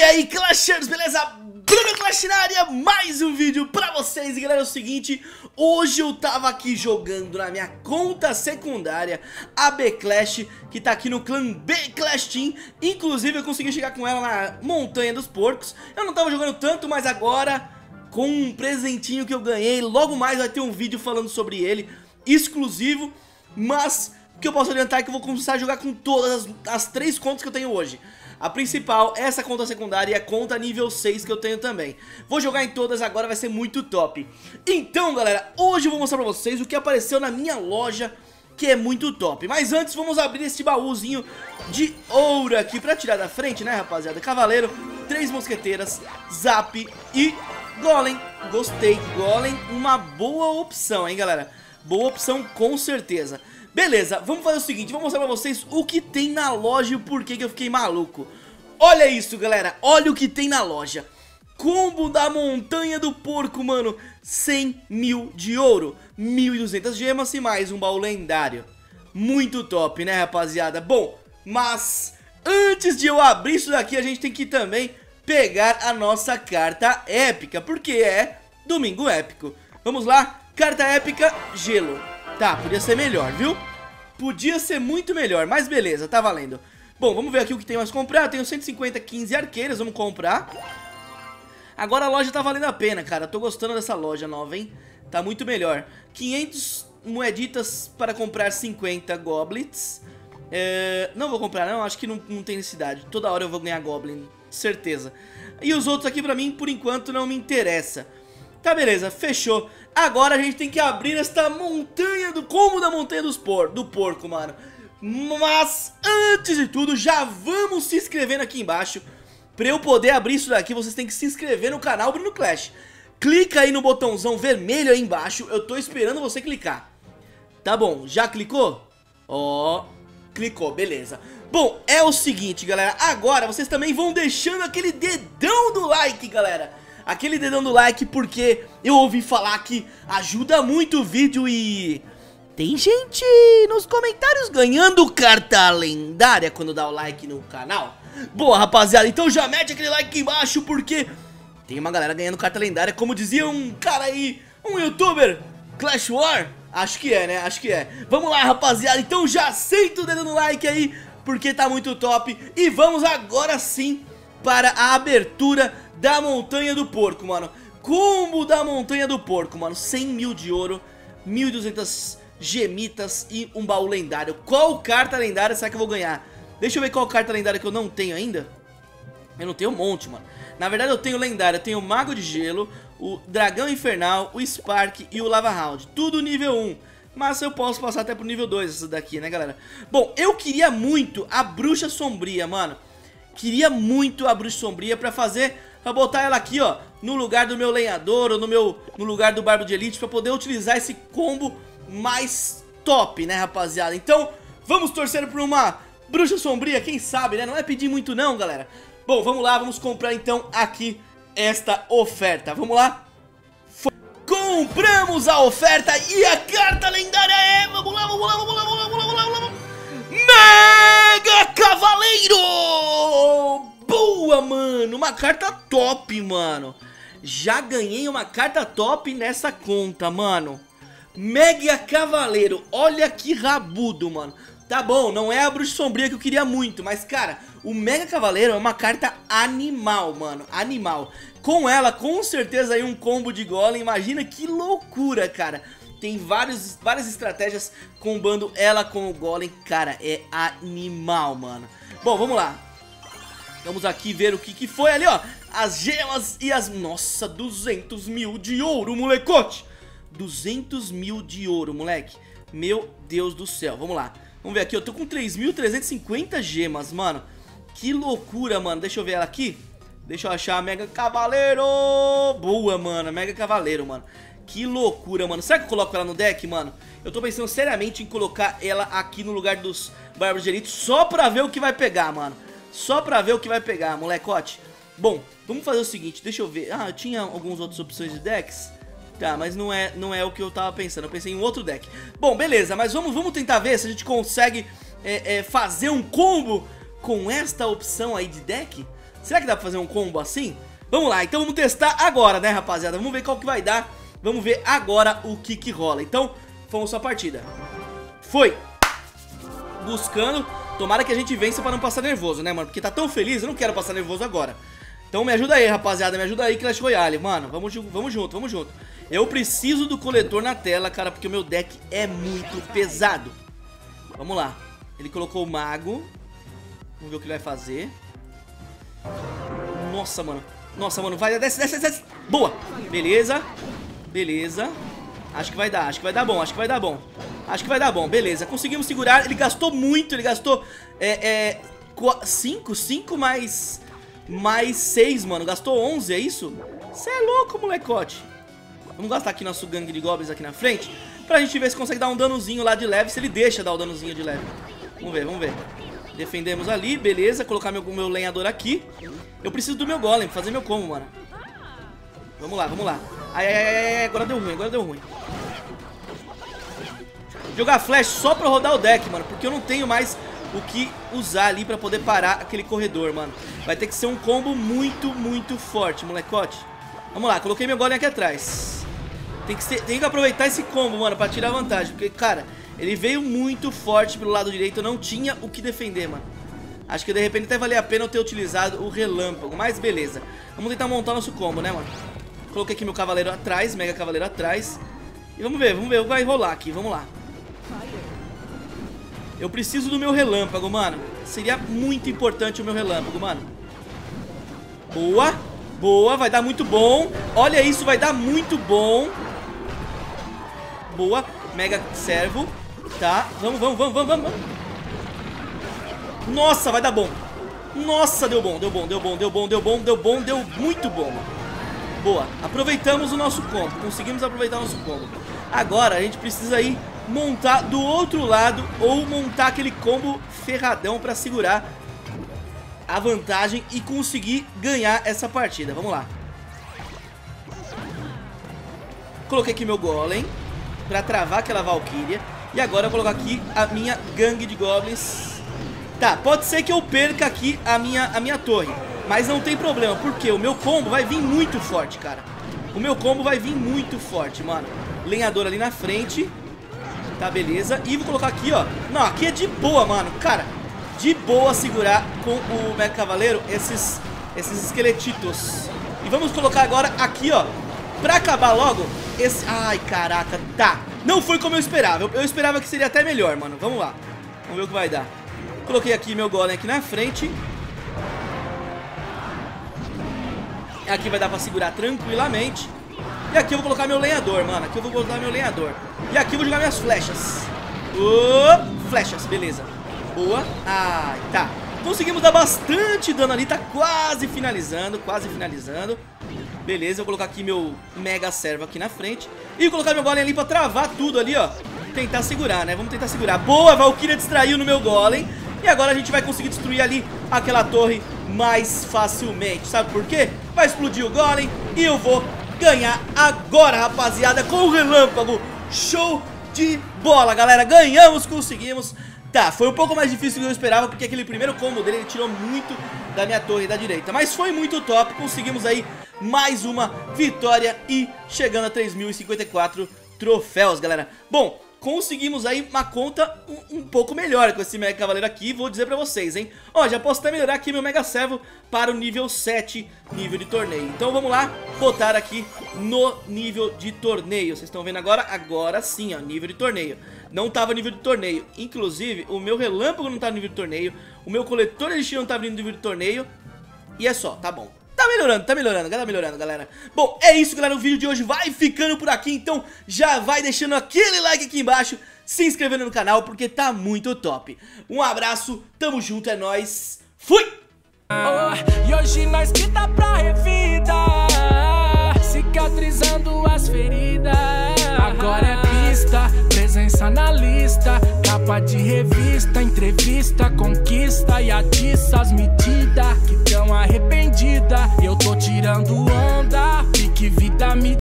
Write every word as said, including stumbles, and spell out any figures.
aí, Clashers, beleza? Bruno Clash na área, mais um vídeo pra vocês. E galera, é o seguinte, hoje eu tava aqui jogando na minha conta secundária a B-Clash, que tá aqui no clã B-Clash Team. Inclusive eu consegui chegar com ela na Montanha dos Porcos. Eu não tava jogando tanto, mas agora, com um presentinho que eu ganhei, logo mais vai ter um vídeo falando sobre ele, exclusivo. Mas o que eu posso adiantar é que eu vou começar a jogar com todas as, as três contas que eu tenho hoje. A principal, essa conta secundária, e a conta nível seis que eu tenho também. Vou jogar em todas agora, vai ser muito top. Então galera, hoje eu vou mostrar pra vocês o que apareceu na minha loja, que é muito top. Mas antes vamos abrir este baúzinho de ouro aqui pra tirar da frente, né rapaziada? Cavaleiro, três mosqueteiras, Zap e Golem. Gostei, Golem, uma boa opção, hein galera? Boa opção com certeza. Beleza, vamos fazer o seguinte, vou mostrar pra vocês o que tem na loja e o porquê que eu fiquei maluco. Olha isso, galera, olha o que tem na loja. Combo da Montanha do Porco, mano, cem mil de ouro, mil e duzentas gemas e mais um baú lendário. Muito top, né, rapaziada? Bom, mas antes de eu abrir isso daqui, a gente tem que também pegar a nossa carta épica, porque é domingo épico. Vamos lá, carta épica, gelo. Tá, podia ser melhor, viu? Podia ser muito melhor, mas beleza, tá valendo. Bom, vamos ver aqui o que tem mais comprar. Eu tenho cento e cinquenta, quinze arqueiras, vamos comprar. Agora a loja tá valendo a pena, cara. Tô gostando dessa loja nova, hein? Tá muito melhor. quinhentas moeditas para comprar cinquenta goblins. é... Não vou comprar não, acho que não, não tem necessidade. Toda hora eu vou ganhar goblin, certeza. E os outros aqui pra mim, por enquanto, não me interessa. Tá, beleza, fechou. Agora a gente tem que abrir esta montanha do combo da Montanha dos por, do Porco, mano. Mas, antes de tudo, já vamos se inscrevendo aqui embaixo. Pra eu poder abrir isso daqui, vocês têm que se inscrever no canal Bruno Clash. Clica aí no botãozão vermelho aí embaixo, eu tô esperando você clicar. Tá bom, já clicou? Ó, clicou, beleza. Bom, é o seguinte, galera, agora vocês também vão deixando aquele dedão do like, galera. Aquele dedão do like, porque eu ouvi falar que ajuda muito o vídeo e... tem gente nos comentários ganhando carta lendária quando dá o like no canal. Boa, rapaziada, então já mete aquele like aqui embaixo, porque tem uma galera ganhando carta lendária, como dizia um cara aí, um youtuber, Clash War. Acho que é, né? Acho que é. Vamos lá, rapaziada, então já senta o dedo no like aí, porque tá muito top. E vamos agora sim para a abertura da Montanha do Porco, mano. Combo da Montanha do Porco, mano. cem mil de ouro, mil e duzentas gemitas e um baú lendário. Qual carta lendária será que eu vou ganhar? Deixa eu ver qual carta lendária que eu não tenho ainda. Eu não tenho um monte, mano. Na verdade eu tenho lendário, eu tenho o Mago de Gelo, o Dragão Infernal, o Spark e o Lava Round. Tudo nível um. Mas eu posso passar até pro nível dois essa daqui, né, galera? Bom, eu queria muito a Bruxa Sombria, mano. Queria muito a Bruxa Sombria pra fazer... pra botar ela aqui, ó, no lugar do meu lenhador ou no, meu, no lugar do Barbo de Elite, pra poder utilizar esse combo mais top, né, rapaziada? Então, vamos torcer por uma Bruxa Sombria, quem sabe, né? Não é pedir muito não, galera. Bom, vamos lá, vamos comprar então aqui esta oferta. Vamos lá? Foi. Compramos a oferta e a carta lendária é... Vamos lá, vamos lá, vamos lá, vamos lá, vamos lá, vamos lá. Mega Cavaleiro! Boa, mano, uma carta top, mano. Já ganhei uma carta top nessa conta, mano. Mega Cavaleiro, olha que rabudo, mano. Tá bom, não é a Bruxa Sombria que eu queria muito, mas, cara, o Mega Cavaleiro é uma carta animal, mano, animal. Com ela, com certeza, aí um combo de Golem, imagina que loucura, cara. Tem vários, várias estratégias combando ela com o Golem, cara, é animal, mano. Bom, vamos lá. Vamos aqui ver o que que foi ali, ó. As gemas e as... Nossa, duzentos mil de ouro, molecote. duzentos mil de ouro, moleque. Meu Deus do céu, vamos lá. Vamos ver aqui, eu tô com três mil trezentas e cinquenta gemas, mano. Que loucura, mano. Deixa eu ver ela aqui. Deixa eu achar a Mega Cavaleiro. Boa, mano, Mega Cavaleiro, mano. Que loucura, mano. Será que eu coloco ela no deck, mano? Eu tô pensando seriamente em colocar ela aqui no lugar dos Barbos de Elite, só pra ver o que vai pegar, mano. Só pra ver o que vai pegar, molecote. Bom, vamos fazer o seguinte, deixa eu ver. Ah, eu tinha algumas outras opções de decks. Tá, mas não é, não é o que eu tava pensando. Eu pensei em outro deck. Bom, beleza, mas vamos, vamos tentar ver se a gente consegue é, é, fazer um combo com esta opção aí de deck. Será que dá pra fazer um combo assim? Vamos lá, então vamos testar agora, né, rapaziada? Vamos ver qual que vai dar. Vamos ver agora o que que rola. Então, vamos à partida. Foi. Buscando. Tomara que a gente vença pra não passar nervoso, né, mano? Porque tá tão feliz, eu não quero passar nervoso agora. Então me ajuda aí, rapaziada, me ajuda aí, Clash Royale. Mano, vamos, vamos junto, vamos junto. Eu preciso do coletor na tela, cara, porque o meu deck é muito pesado. Vamos lá. Ele colocou o mago. Vamos ver o que ele vai fazer. Nossa, mano. Nossa, mano, vai, desce, desce, desce. Boa, beleza. Beleza. Acho que vai dar, acho que vai dar bom, acho que vai dar bom. Acho que vai dar bom, beleza. Conseguimos segurar, ele gastou muito, ele gastou é, é, cinco, cinco mais mais seis, mano. Gastou onze, é isso? Você é louco, molecote. Vamos gastar aqui nosso gangue de goblins aqui na frente pra gente ver se consegue dar um danozinho lá de leve, se ele deixa dar o danozinho de leve. Vamos ver, vamos ver. Defendemos ali, beleza. Colocar meu, meu lenhador aqui. Eu preciso do meu golem, fazer meu combo, mano. Vamos lá, vamos lá. Ai, ai, ai, ai, agora deu ruim, agora deu ruim. Jogar flash só pra rodar o deck, mano, porque eu não tenho mais o que usar ali pra poder parar aquele corredor, mano. Vai ter que ser um combo muito, muito forte, molecote. Vamos lá, coloquei meu golem aqui atrás. Tem que, ser, tem que aproveitar esse combo, mano, pra tirar vantagem. Porque, cara, ele veio muito forte pelo lado direito. Eu não tinha o que defender, mano. Acho que de repente até valia a pena eu ter utilizado o relâmpago. Mas beleza, vamos tentar montar nosso combo, né, mano. Coloquei aqui meu cavaleiro atrás, mega cavaleiro atrás. E vamos ver, vamos ver o que vai rolar aqui, vamos lá. Eu preciso do meu relâmpago, mano. Seria muito importante o meu relâmpago, mano. Boa, boa, vai dar muito bom. Olha isso, vai dar muito bom. Boa, mega servo. Tá, vamos, vamos, vamos, vamos, vamos. Nossa, vai dar bom. Nossa, deu bom, deu bom, deu bom, deu bom, deu bom, deu bom, deu muito bom. Boa, aproveitamos o nosso combo. Conseguimos aproveitar o nosso combo. Agora a gente precisa ir montar do outro lado ou montar aquele combo ferradão pra segurar a vantagem e conseguir ganhar essa partida. Vamos lá. Coloquei aqui meu golem pra travar aquela Valkyria. E agora eu vou colocar aqui a minha gangue de goblins. Tá, pode ser que eu perca aqui a minha, a minha torre, mas não tem problema, porque o meu combo vai vir muito forte, cara. O meu combo vai vir muito forte, mano. Lenhador ali na frente. Tá, beleza. E vou colocar aqui, ó. Não, aqui é de boa, mano. Cara, de boa segurar com o Mega Cavaleiro esses, esses esqueletitos. E vamos colocar agora aqui, ó, pra acabar logo esse... Ai, caraca, tá. Não foi como eu esperava. Eu, eu esperava que seria até melhor, mano. Vamos lá. Vamos ver o que vai dar. Coloquei aqui meu golem aqui na frente. Aqui vai dar pra segurar tranquilamente. E aqui eu vou colocar meu lenhador, mano. Aqui eu vou colocar meu lenhador. E aqui eu vou jogar minhas flechas. Oh, flechas, beleza. Boa. Ai, tá. Conseguimos dar bastante dano ali. Tá quase finalizando, quase finalizando. Beleza, eu vou colocar aqui meu mega servo aqui na frente. E vou colocar meu golem ali pra travar tudo ali, ó. Tentar segurar, né? Vamos tentar segurar. Boa, a Valkyria distraiu no meu golem. E agora a gente vai conseguir destruir ali aquela torre mais facilmente. Sabe por quê? Vai explodir o golem e eu vou ganhar agora, rapaziada, com o relâmpago. Show de bola, galera. Ganhamos, conseguimos. Tá, foi um pouco mais difícil do que eu esperava, porque aquele primeiro combo dele, ele tirou muito da minha torre da direita. Mas foi muito top, conseguimos aí mais uma vitória e chegando a três mil e cinquenta e quatro troféus, galera. Bom, conseguimos aí uma conta um, um pouco melhor com esse Mega Cavaleiro aqui, vou dizer pra vocês, hein. Ó, já posso até melhorar aqui meu Mega Servo para o nível sete, nível de torneio. Então vamos lá, botar aqui no nível de torneio. Vocês estão vendo agora? Agora sim, ó, nível de torneio. Não tava nível de torneio, inclusive o meu relâmpago não tá no nível de torneio, o meu coletor de destino não tava no nível de torneio. E é só, tá bom. Tá melhorando, tá melhorando, tá melhorando, galera. Bom, é isso, galera, o vídeo de hoje vai ficando por aqui. Então já vai deixando aquele like aqui embaixo, se inscrevendo no canal, porque tá muito top. Um abraço, tamo junto, é nóis. Fui! Oh, e hoje nós que tá pra revida, cicatrizando as feridas. Agora é pista, presença na lista, capa de revista, entrevista, conquista e atiça as medidas que tão arrependida. Eu tô tirando onda, pique vida me